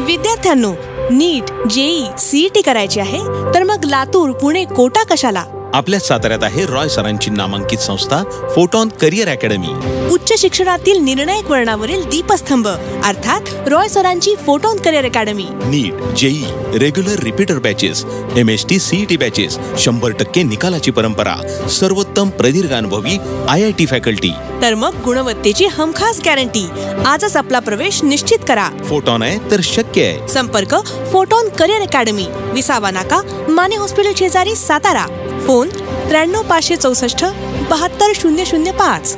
विद्यार्थ्यांनो, नीट, JEE, CET करायची आहे तर मग लातूर, पुणे, कोटा कशाला? आपल्या साताऱ्यात आहे रॉय सरांची नामांकित संस्था फोटॉन करिअर अकॅडमी. उच्च शिक्षणातील निर्णायक वळणावरील दीपस्तंभ अर्थात रॉय सरांची Photon career academy. NEET, JEE, regular repeater batches, MST CET batches, 100% निकालाची परंपरा, सर्वोत्तम प्रदीर्घ अनुभवी IIT फॅकल्टी. तर मग गुणवत्तेची हमखास गॅरंटी. आजच आपला प्रवेश निश्चित करा. फोटॉन आहे तर शक्य आहे. संपर्क फोटॉन करिअर अकॅडमी, विसावा नाका, माने हॉस्पिटल शेजारी, सातारा. फोन 93 564 72 005.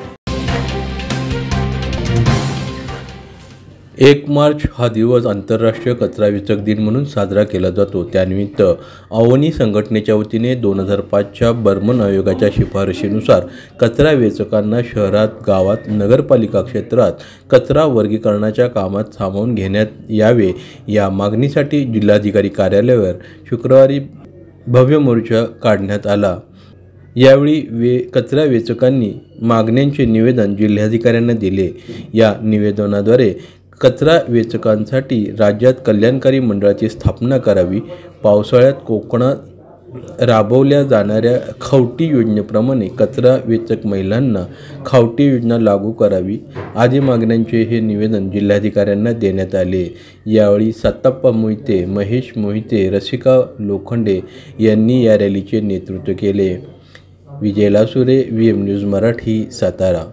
1 मार्च हा दिवस आंतरराष्ट्रीय कचरा वेचक दिन म्हणून साजरा केला जातो. त्यानिमित्त अवनी संघटनेच्या वतीने 2005च्या बर्मन आयोगाच्या शिफारशीनुसार कचरा वेचकांना शहरात, गावात, नगरपालिका क्षेत्रात कचरा वर्गीकरणाच्या कामात सामावून घेण्यात यावे या मागणीसाठी जिल्हाधिकारी कार्यालयावर शुक्रवारी भव्य मोर्चा काढण्यात आला. यावेळी कचरा वेचकांनी मागण्यांचे निवेदन जिल्हाधिकाऱ्यांना दिले. या निवेदनाद्वारे कचरा वेचकांसाठी राज्यात कल्याणकारी मंडळाची स्थापना करावी, पावसाळ्यात कोकणात राबवल्या जाणाऱ्या खावटी योजनेप्रमाणे कचरा वेचक महिलांना खावटी योजना लागू करावी आदी मागण्यांचे हे निवेदन जिल्हाधिकाऱ्यांना देण्यात आले. यावेळी सत्ताप्पा मोहिते, महेश मोहिते, रसिका लोखंडे यांनी या रॅलीचे नेतृत्व केले. Vijay Lasure, VM news Marathi, Satara.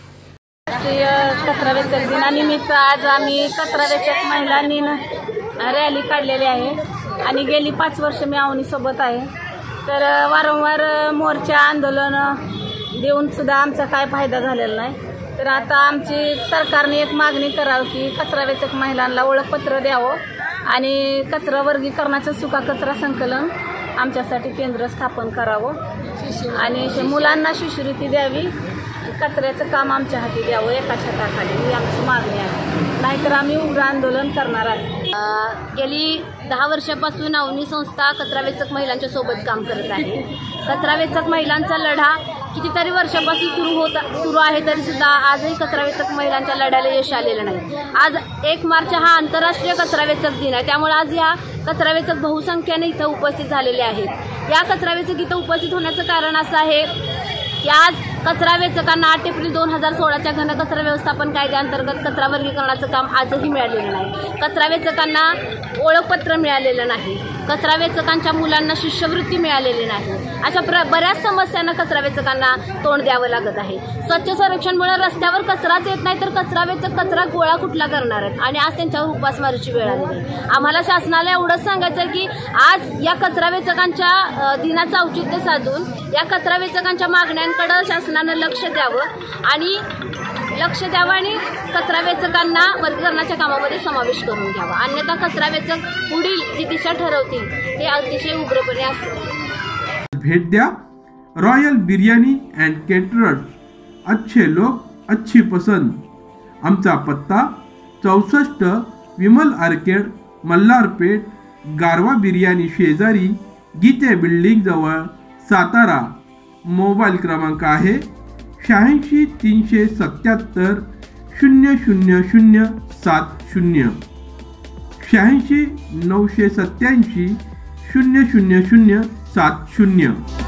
कचरा वेचक दिनानिमित्त आज आम्ही कचरा वेचक महिलांनी रॅली काढलेली आहे आणि गेली 5 वर्ष मी अवनीसोबत आहे. तर वारंवार मोर्चा, आंदोलन देऊन सुद्धा आमचा काय फायदा झालेला नाही. तर आता आमची सरकारने एक मागणी करावी की कचरा वेचक महिलांना ओळखपत्र द्यावं आणि कचरा वर्गीकरणाचं सुका कचरा संकलन आमच्यासाठी केंद्र स्थापन करावं आणि मुलांना शिष्यवृत्ती द्यावी. कचऱ्याचं काम आमच्या हाती द्यावं एका छताखाली, ही आमची मागणी आहे. नाहीतर आम्ही उग्र आंदोलन करणार आहे. गेली 10 वर्षापासून अवनी संस्था कचरा वेचक महिलांच्या सोबत काम करत आहे. कचरा वेचक महिलांचा लढा कितीतरी वर्षापासून सुरू आहे, तरी सुद्धा आजही कचरा वेचक महिलांच्या लढ्याला यश आलेलं नाही. आज 1 मार्च हा आंतरराष्ट्रीय कचरा वेचक दिन आहे, त्यामुळे आज या कचरा वेचक बहुसंख्येने इथं उपस्थित झालेले आहेत. या कचरा वेचक इथं उपस्थित होण्याचं कारण असं आहे की आज कचरा वेचकांना 8 एप्रिल 2016च्या घनकचरा व्यवस्थापन कायद्याअंतर्गत कचरा वर्गीकरणाचं काम आजही मिळालेलं नाही. कचरा वेचकांना ओळखपत्र मिळालेलं नाही. कचरा वेचकांच्या मुलांना शिष्यवृत्ती मिळालेली नाही. अशा बऱ्याच समस्यांना कचरा वेचकांना तोंड द्यावं लागत आहे. स्वच्छ सर्वेक्षणमुळे रस्त्यावर कचराच येत नाही, तर कचरा वेचक कचरा गोळा कुठला करणार आहेत आणि आज त्यांच्यावर उपासमारीची वेळ आली. आम्हाला शासनाला एवढंच सांगायचं आहे की आज या कचरा वेचकांच्या दिनाचं औचित्य साधून या कचरा वेचकांच्या मागण्यांकडे शासनानं लक्ष द्यावं आणि कचरा वेचकांना वर्गीकरणाच्या कामामध्ये समावेश करून घ्यावा. अन्यथा कचरा वेचक पुढील जी दिशा ठरवतील ते अतिशय उग्रपणे असेल. भेट द्या रॉयल बिर्याणी अँड केटरर्स, अच्छे लोक अच्छी पसंद. आमचा पत्ता 64 विमल आर्केड, मल्हारपेठ, गारवा बिर्याणी शेजारी, गीते बिल्डिंग जवळ, सातारा. मोबाईल क्रमांक आहे 86 377 000 70, 86 987 000 70.